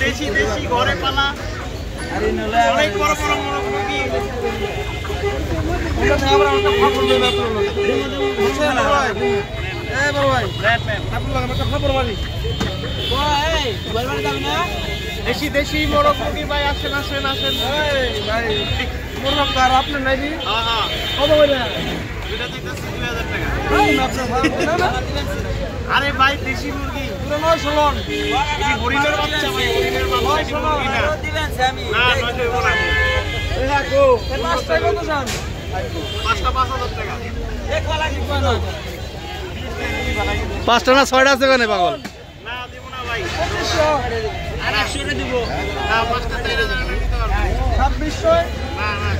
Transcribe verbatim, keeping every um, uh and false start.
দেশি দেশি ঘরে পালা অনেক বড় বড় মোরগ মুরগি। দেশি দেশি মোরগ মুরগি ভাই, আসেন আসেন আসেন ভাই। মোরগ কার আপনার নাকি? হ্যাঁ হ্যাঁ। কত বলে? দুইটা দিতেছি দুই হাজার টাকা। আরে ভাই দেশি মুরগি পুরো নয় ষোলন। এই হরিণের বাচ্চা ভাই, হরিণের বাচ্চা মুরগি না। না নয় দেব না। এই রাখো। পাঁচটা কত চান? পাঁচটা পাঁচ হাজার টাকা। এক বালা কি কয় না? পাঁচটা না ছয়টা আছে কেন পাগল? না দেব না ভাই। পঁচিশশো। আড়াইশো রে দিব। না পাঁচটা চার হাজার টাকা দিতে পারবো। ছাব্বিশশো। না না